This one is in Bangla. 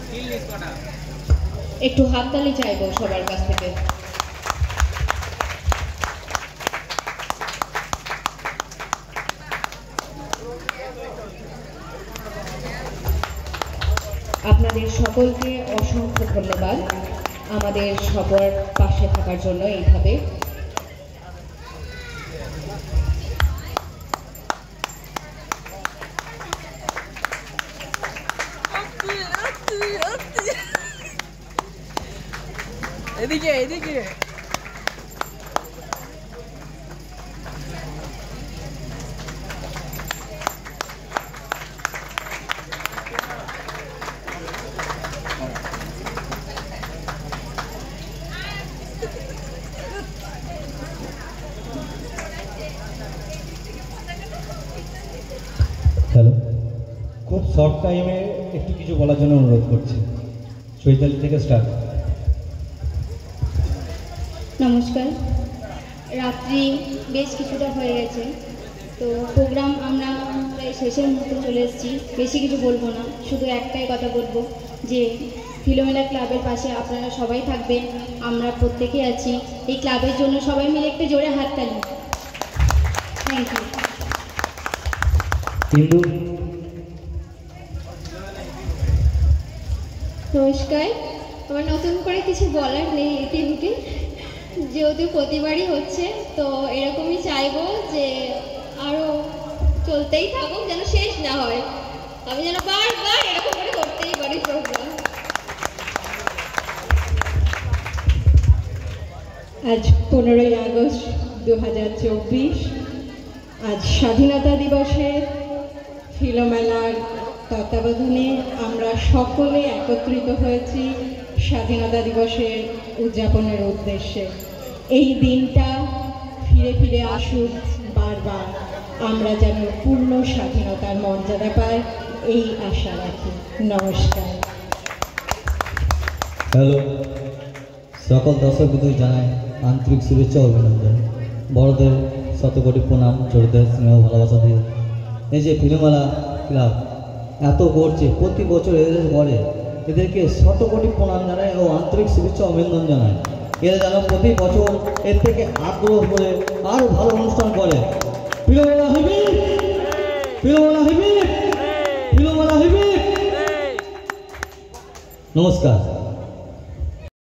একটু হাততালি চাইবো সবার কাছ থেকে। আপনাদের সকলকে অসংখ্য ধন্যবাদ আমাদের সবার পাশে থাকার জন্য। এইভাবে এদিকে এদিকে হ্যালো, খুব শর্ট টাইমে একটু কিছু বলার জন্য অনুরোধ করছি। চৈতালি থেকে স্টার্ট। নমস্কার। রাত্রি বেশ কিছুটা হয়ে গেছে, তো প্রোগ্রাম আমরা প্রায় শেষের মধ্যে চলে এসেছি। বেশি কিছু বলবো না, শুধু একটাই কথা বলবো যে ফিলোমেলা ক্লাবের পাশে আপনারা সবাই থাকবেন, আমরা প্রত্যেকে আছি। এই ক্লাবের জন্য সবাই মিলে একটু জোরে হাততালি। Thank you. কিন্তু নমস্কার। আমার নতুন করে কিছু বলার নেই ইতিমধ্যে, যেহেতু প্রতিবারই হচ্ছে, তো এরকমই চাইবো যে আরও চলতেই থাকুক, যেন শেষ না হয়। আমি যেন বারবার এরকম করে করতেই পারি প্রোগ্রাম। আজ 15ই আগস্ট 2024, আজ স্বাধীনতা দিবসে ফিলোমেলার তত্ত্বাবধানে আমরা সকলে একত্রিত হয়েছি স্বাধীনতা দিবসের উদযাপনের উদ্দেশ্যে। এই দিনটা ফিরে ফিরে আসুক বারবার, আমরা যেন পূর্ণ স্বাধীনতার মর্যাদা পাই এই আশা রাখি। নমস্কার। হ্যালো, সকল দর্শক বন্ধু জানাই আন্তরিক শুভেচ্ছা ও অভিনন্দন। বড়দের শতকোটি প্রণাম, ছোটদের স্নেহ ভালোবাসা দিয়ে এই যে ফিলোমেলা ক্লাব এত করছে, প্রতি বছর এদের করে, এদেরকে শতকোটি প্রণাম জানায় ও আন্তরিক শুভেচ্ছা অভিনন্দন জানায়। এরা যেন প্রতি বছর এর থেকে আগ্রহ করে আরও ভালো অনুষ্ঠান করে। ফিলোমেলা হইবি, ফিলোমেলা হইবি, ফিলোমেলা হইবি। নমস্কার।